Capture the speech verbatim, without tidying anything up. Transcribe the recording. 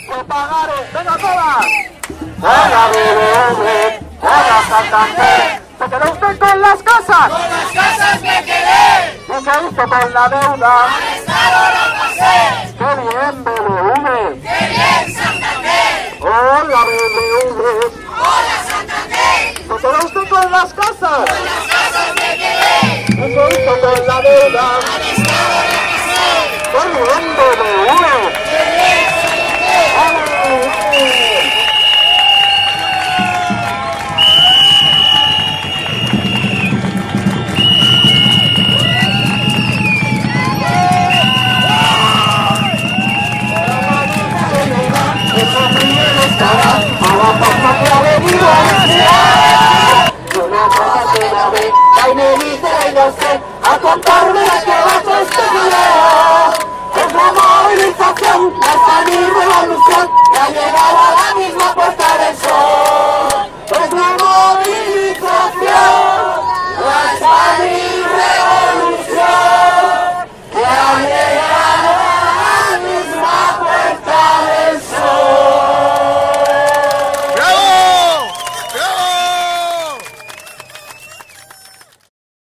que pagaré. ¡Venga todas! ¡Hola B B V! ¡Hola Santander! ¿Se quedó usted con las casas? ¡Con las casas me quedé! ¿Y qué hizo con la deuda? ¡Al Estado la pasé! ¡Qué bien B B V! ¡Qué bien Santander! ¡Hola B B V! ¡Hola Santander! ¿Se quedó usted con las casas? ¡Con las casas me quedé! ¿Y qué hizo con la deuda? ¡Al Estado la pasé! ¡Qué bien B B V! ¡Qué bien Santander! ¡Hola B B V! A contarme de que va este video, es la movilización.